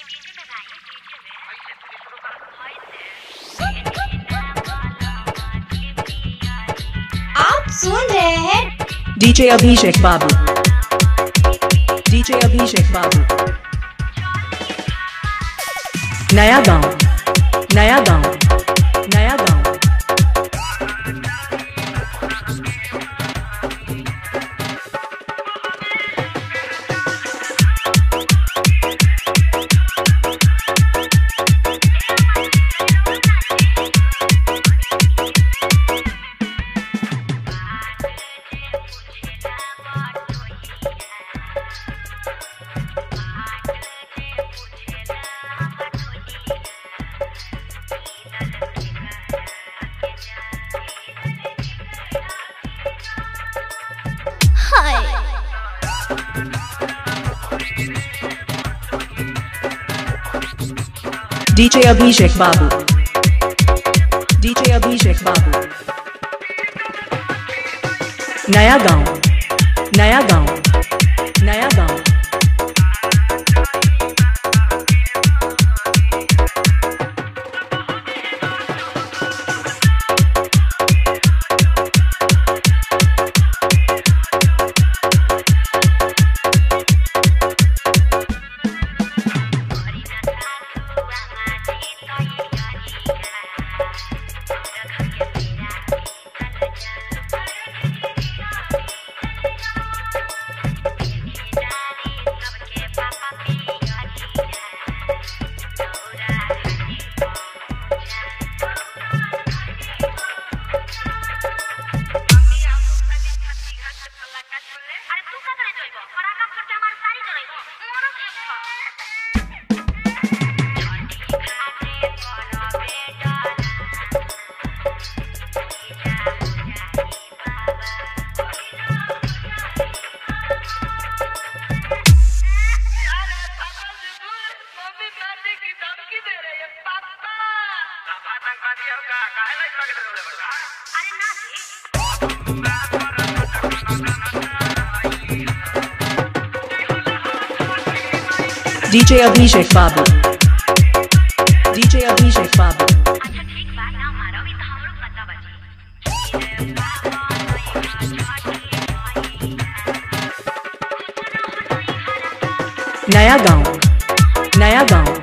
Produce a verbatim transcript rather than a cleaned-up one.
आप सुन रहे हैं डीजे अभिषेक बाबू, डीजे अभिषेक बाबू। नया गांव, नया गांव, नया गांव। डीजे अभिषेक बाबू, डीजे अभिषेक बाबू। नया गांव, नया गांव, नया गांव। डीजे अभिषेक बाबू, डीजे अभिषेक बाबू। अच्छा ठीक बा ना मारो भी तो हमरो पता बची। नया गांव, नया गांव।